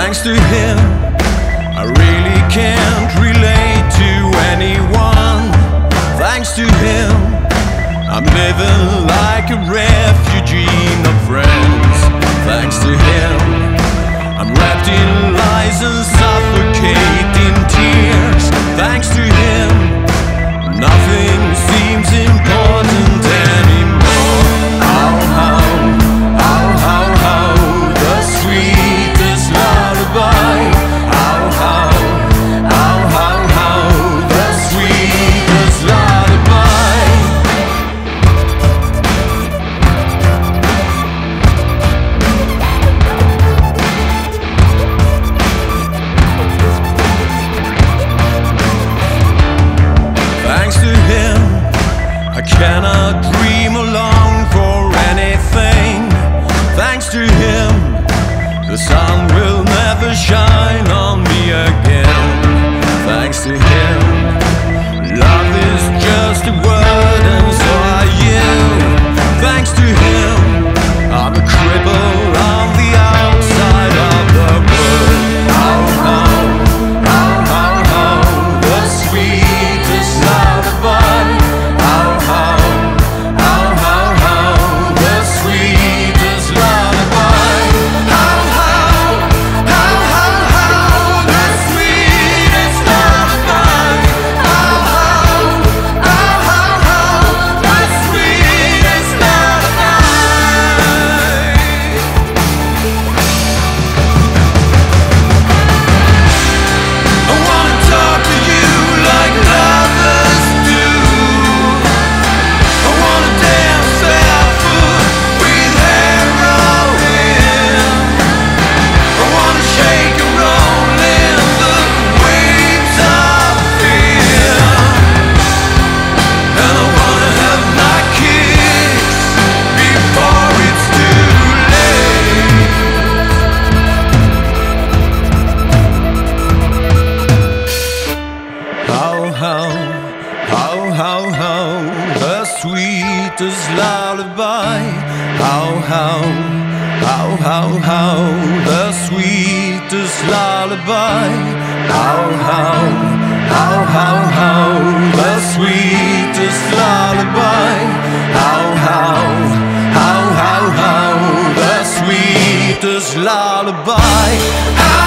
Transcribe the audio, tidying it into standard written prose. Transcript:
Thanks to him, I really can't relate to anyone. Thanks to him, I'm living like a refugee, no friends. Thanks to him, I'm wrapped in lies and suffocating tears. Thanks to him, nothing seems important anymore. Oh, how, oh, how, how, the sweetest lullaby. Oh, how, oh, how, the sweetest lullaby. Thanks to him, I cannot dream along for anything. Thanks to him, the sun will never shine on me again. Thanks to him, love is just a word and so are you. Thanks to him, I'm a cripple on the outside of the world. Oh, oh, oh, oh, oh, the sweetest lullaby. Oh, oh, oh, oh, oh, the sweetest lullaby. Oh, oh, oh, oh, oh, the sweetest lullaby. Oh, oh, oh, oh, oh, the sweetest lullaby. I wanna talk to you like lovers do. I wanna dance barefoot with heroin. I wanna shake and roll in the waves of fear. And I wanna have my kicks before it's too late. How, the sweetest lullaby. How, the sweetest lullaby. How, the sweetest lullaby. How, the sweetest lullaby.